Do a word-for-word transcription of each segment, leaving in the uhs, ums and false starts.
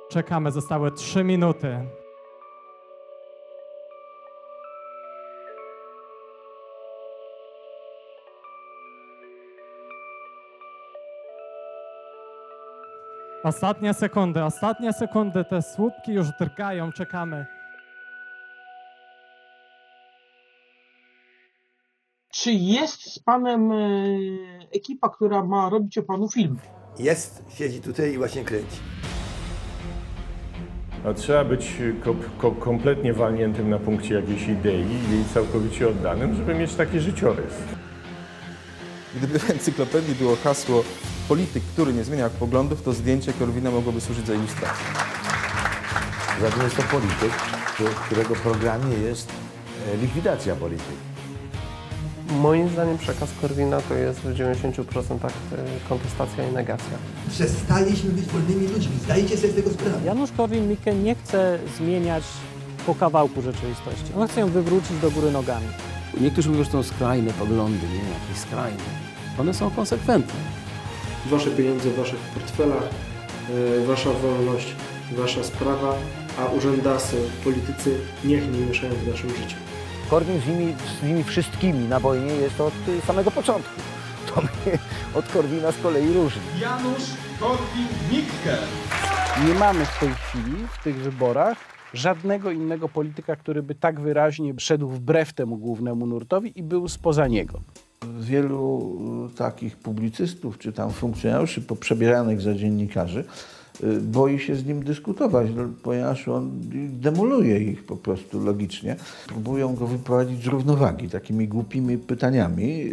Czekamy, zostały trzy minuty. Ostatnie sekundy, ostatnie sekundy, te słupki już drgają, czekamy. Czy jest z panem e, ekipa, która ma robić o panu film? Jest, siedzi tutaj i właśnie kręci. No, trzeba być ko ko kompletnie walniętym na punkcie jakiejś idei i całkowicie oddanym, żeby mieć taki życiorys. Gdyby w encyklopedii było hasło polityk, który nie zmienia poglądów, to zdjęcie Korwina mogłoby służyć za ilustrację. Zatem jest to polityk, którego w programie jest likwidacja polityki. Moim zdaniem przekaz Korwina to jest w dziewięćdziesięciu procentach kontestacja i negacja. Przestaliśmy być wolnymi ludźmi. Zdajecie sobie z tego sprawę? Janusz Korwin-Mikke nie chce zmieniać po kawałku rzeczywistości. On chce ją wywrócić do góry nogami. Niektórzy mówią, że to są skrajne poglądy, nie jakieś skrajne. One są konsekwentne. Wasze pieniądze w waszych portfelach, yy, wasza wolność, wasza sprawa, a urzędasy, politycy niech nie mieszają w naszym życiu. Korwin z nimi, z nimi wszystkimi na wojnie jest od samego początku. To mnie od Korwina z kolei różni. Janusz Korwin-Mikke. Nie mamy w tej chwili, w tych wyborach, żadnego innego polityka, który by tak wyraźnie szedł wbrew temu głównemu nurtowi i był spoza niego. Wielu takich publicystów czy tam funkcjonariuszy poprzebieranych za dziennikarzy boi się z nim dyskutować, ponieważ on demoluje ich po prostu logicznie. Próbują go wyprowadzić z równowagi takimi głupimi pytaniami,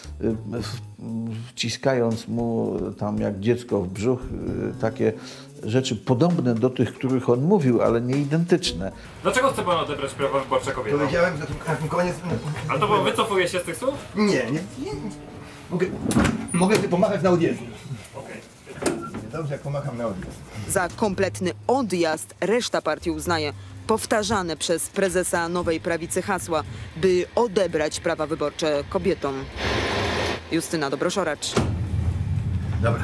wciskając mu tam jak dziecko w brzuch takie rzeczy podobne do tych, których on mówił, ale nie identyczne. Dlaczego chce pan odebrać prawa wyborcze kobietom? Powiedziałem, że na tym koniec... A to bo wycofuje się z tych słów? Nie, nie, nie. Mogę, mogę ty pomachać na odjeździe. Okej. Dobrze, jak pomacham na odjazd. Za kompletny odjazd reszta partii uznaje powtarzane przez prezesa Nowej Prawicy hasła, by odebrać prawa wyborcze kobietom. Justyna Dobroszoracz. Dobra.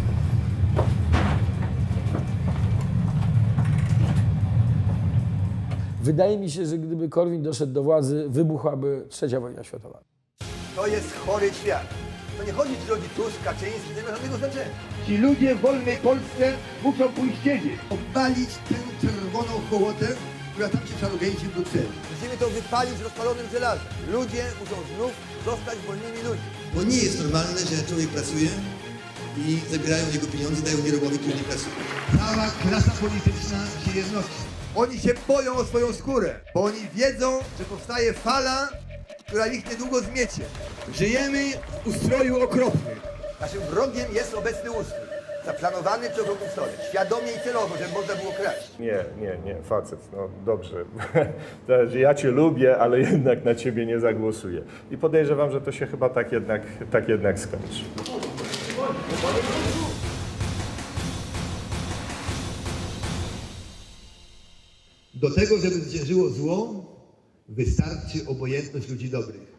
Wydaje mi się, że gdyby Korwin doszedł do władzy, wybuchłaby trzecia wojna światowa. To jest chory świat. To nie chodzi, czy rodzi Tusk, Kaczyński, nie ma żadnego znaczenia. Ci ludzie w wolnej Polsce muszą pójść siedzieć. Obalić tę czerwoną hołotę, która tam się szarugęci w Brukseli. Musimy to wypalić rozpalonym żelazem. Ludzie muszą znów zostać wolnymi ludźmi. Bo nie jest normalne, że człowiek pracuje i zabierają jego pieniądze, dają nierobowi, który nie pracuje. Cała klasa polityczna się jednoczy. Oni się boją o swoją skórę, bo oni wiedzą, że powstaje fala, która ich niedługo zmiecie. Żyjemy w ustroju okropnym. Naszym wrogiem jest obecny ustrój, zaplanowany przy okrągłym stole, świadomie i celowo, żeby można było kraść. Nie, nie, nie, facet, no dobrze. Ja cię lubię, ale jednak na ciebie nie zagłosuję. I podejrzewam, że to się chyba tak jednak, tak jednak skończy. Do tego, żeby zwyciężyło zło, wystarczy obojętność ludzi dobrych.